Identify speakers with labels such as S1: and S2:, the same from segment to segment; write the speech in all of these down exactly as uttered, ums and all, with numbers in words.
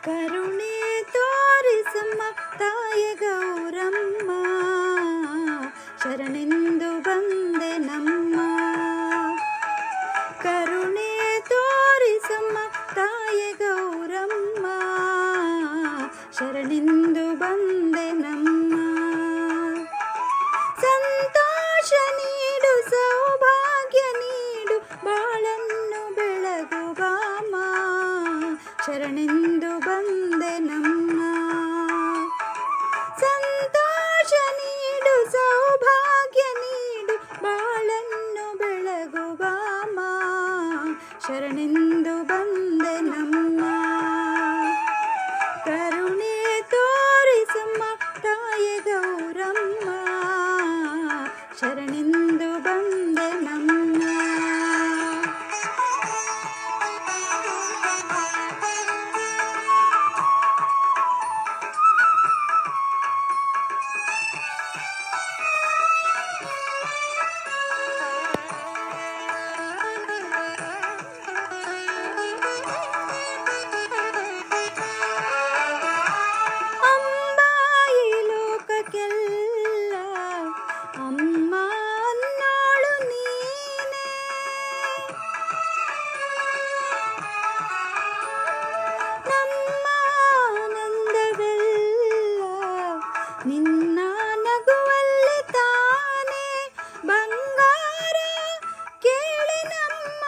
S1: ಕರುಣೆ ತೋರಿಸಮ್ಮ ತಾಯಿ ಗೌರಮ್ಮ, ಶರಣೆಂದು ಬಂದೆ ನಮ್ಮ. ಕರುಣೆ ತೋರಿಸಮ್ಮ ತಾಯಿ ಗೌರಮ್ಮ, ಶರಣೆಂದು ಬಂದೆ ನಮ್ಮ. ಸಂತೋಷ ನೀಡು ಸೌಭಾಗ್ಯ ನೀಡು ಬಾಳನ್ನು ಬೆಳಗು ಬಾಮ, ಶರಣೆಂದು ಬಂದೆ ನಮ್ಮ. ಸಂತೋಷ ನೀಡು ಸೌಭಾಗ್ಯ ನೀಡು ಬಾಳನ್ನು ಬೆಳಗು ಬಾಮ, ಶರಣೆಂದು ಬಂದೆ ನಮ್ಮ. ಕರುಣೆ ತೋರಿಸಮ್ಮ ತಾಯಿ ಗೌರಮ್ಮ, ಶರಣೆಂದು ಬಂದೆ ನಮ್ಮ. ನಿನ್ನ ನಗುವಲ್ಲಿ ತಾನೇ ಬಂಗಾರ ಕೇಳಿ ನಮ್ಮ,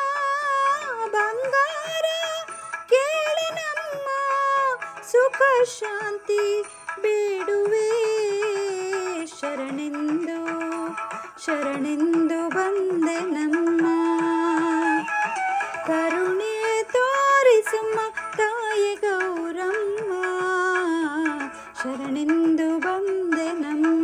S1: ಬಂಗಾರ ಕೇಳಿ ನಮ್ಮ. ಸುಖ ಶಾಂತಿ ಬೇಡುವೆ ಶರಣೆಂದು, ಶರಣೆಂದು ಬಂದೆ ನಮ್ಮ. ಕರುಣೆ ತೋರಿಸಮ್ಮ ತಾಯಿ ಗೌರಮ್ಮ, ಶರಣೆಂದು ಬಂದೆ ನಮ್ಮ.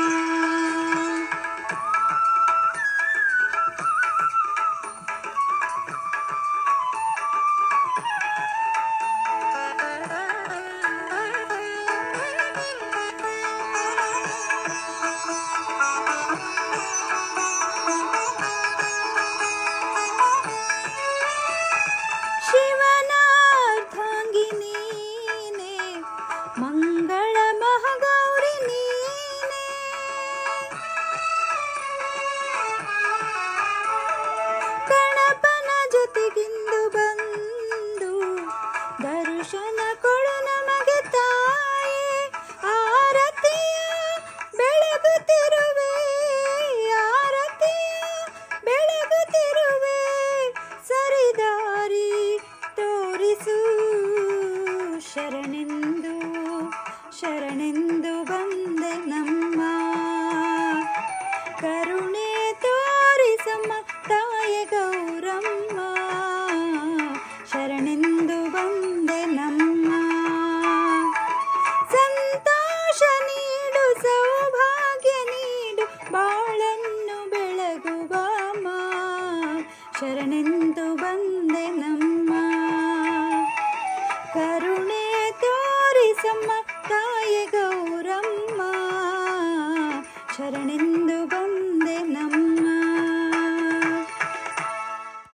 S1: ಶಿವನಾರ್ಧಾಂಗಿ ನೀನೆ, ಮಂಗಳ ಮಹಾಗೌರಿ ನೀನೆ. ಗಣಪನ ಜೊತೆಗಿಂದು ಬಂದು ದರ್ಶನ ಕೊಡು ನಮಗೆ ತಾಯಿ. ಆರತಿಯ ಬೆಳಗುತ್ತಿರುವೆ, ಆರತಿಯ ಬೆಳಗುತ್ತಿರುವೆ. ಸರಿದಾರಿ ತೋರಿಸು ಶರಣೆಂದು, ಶರಣೆಂದು ಬಂದೆ ನಮ್ಮ. ಕರುಣೆ ತೋರಿಸಮ್ಮ ತಾಯಿ ಗೌರಮ್ಮ, ಶರಣೆಂದು ಬಂದೆ ನಮ್ಮ. ಸಂತೋಷ ನೀಡು ಸೌಭಾಗ್ಯ ನೀಡು ಬಾಳನ್ನು ಬೆಳಗು ಬಾಮ, ಶರಣೆಂದು ಬಂದೆ ನಮ್ಮ. ಕರುಣೆ ತೋರಿಸಮ್ಮ ತಾಯಿ ಗೌರಮ್ಮ, ಶರಣೆಂದು